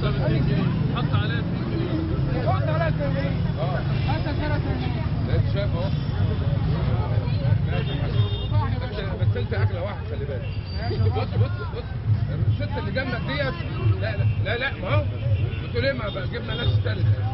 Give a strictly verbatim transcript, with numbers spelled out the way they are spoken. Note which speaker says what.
Speaker 1: النهارده ب اتنين جنيه، حط عليها اتنين جنيه.
Speaker 2: حط عليها اتنين جنيه. اه حتى سعرها اتنين جنيه.
Speaker 3: لا انت شايف اهو. بس بس انت اغلى واحد خلي بالك. بص بص بص الست اللي جنبك ديت لا لا لا لا ما هو بتقول ايه ما جبنا ناس ثالثه.